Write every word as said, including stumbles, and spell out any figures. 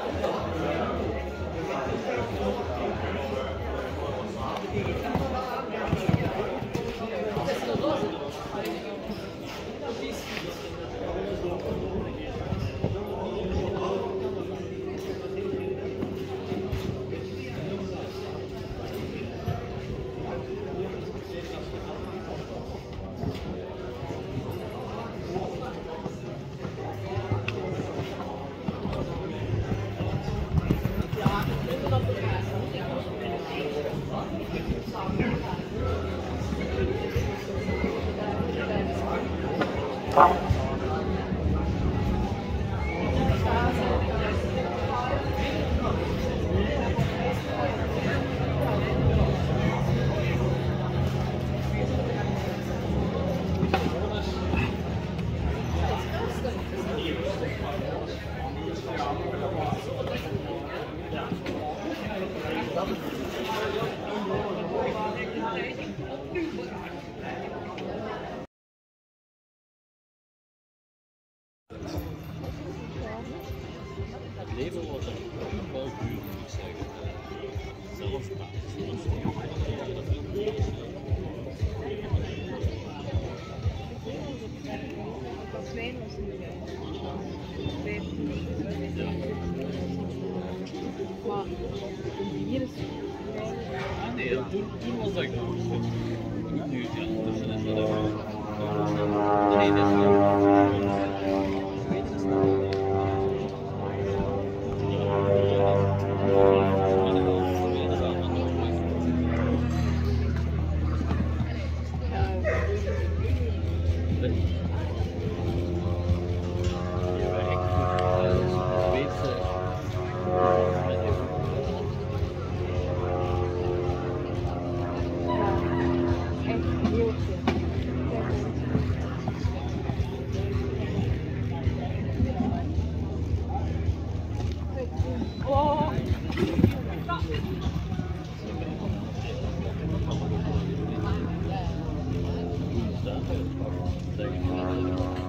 Het leven wordt er wel duur, moet ik zeggen. Zelfs Maar hier is ah nee, toen, toen was dat goed. Nu ja, dus dat is wat